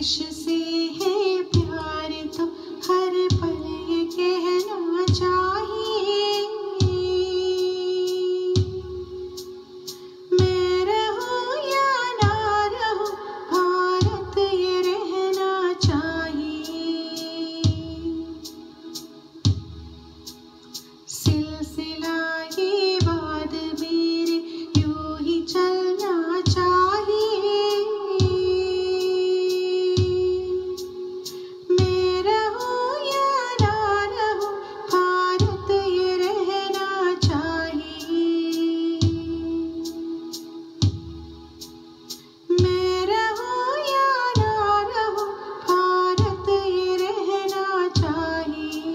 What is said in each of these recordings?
तुझसे है प्यार तो हर पल ये कहना चाहिए, मैं रहूं या ना रहूं भारत ये रहना चाहिए। सिलसिला ये बाद मेरे यूं ही चलना चाहिए, मैं रहूं या ना रहूं भारत ये रहना चाहिए, मैं रहूं या ना रहूं भारत ये रहना चाहिए।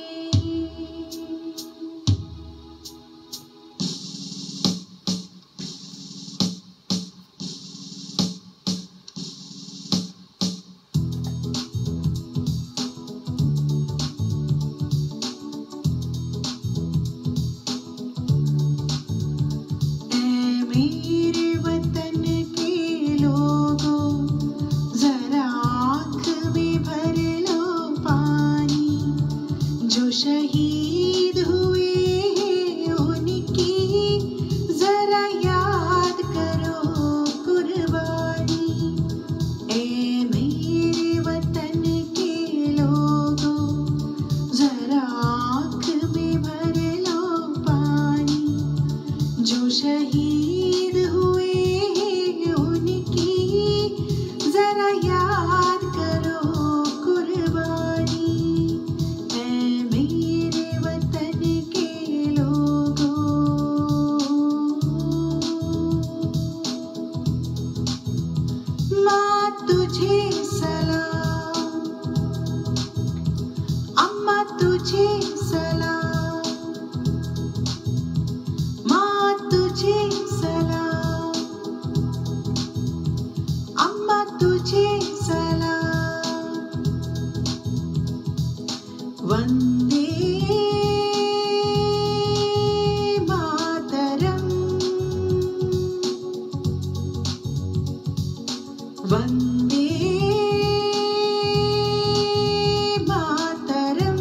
ऐ मेरे वतन के लोगों, जरा आँख में भर लो पानी, जो शहीद हुए हैं उनकी जरा याद करो कुर्बानी। ऐ मेरे वतन के लोगों, जरा आँख में भर लो पानी, जो शहीद हुए हैं उनकी जरा याद करो कुर्बानी। ऐ मेरे वतन के लोगों, माँ तुझे सलाम, अम्मा तुझे सलाम, माँ तुझे सलाम, अम्मा तुझे सलाम। वंदे मातरम, वंदे मातरम,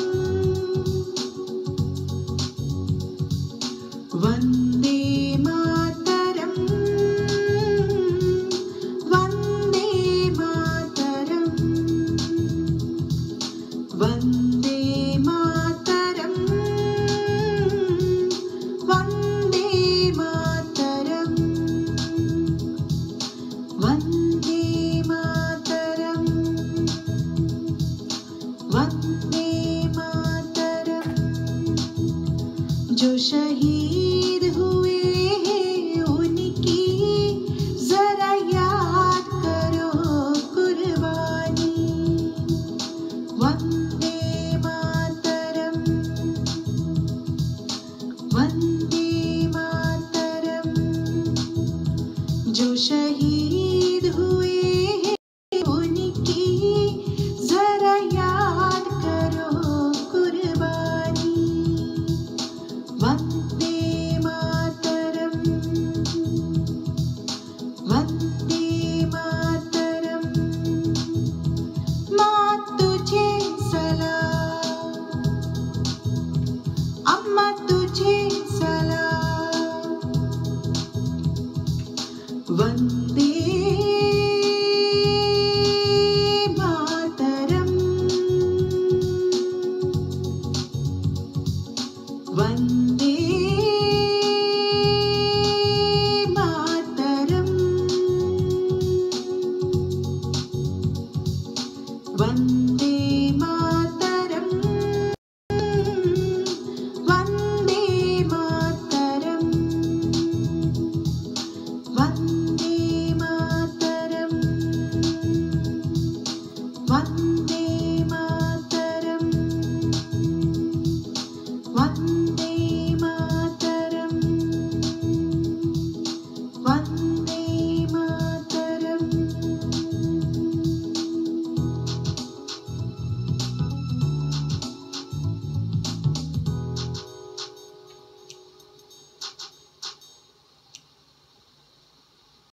वंदे मातरम, वंदे मातरम, वंदे मातरम, वंदे मातरम, वंदे मातरम, वंदे मातरम। जो शहीद हुए हैं उनकी जरा याद करो कुर्बानी। वंदे मातरम, वंदे मातरम। जो शहीद हुए हैं उनकी जरा याद करो कुर्बानी। वंदे मातरम, वंदे मातरम। माँ तुझे सलाम, अम्मा तुझे सलाम। वंदे मातरम, वंदे मातरम, वंदे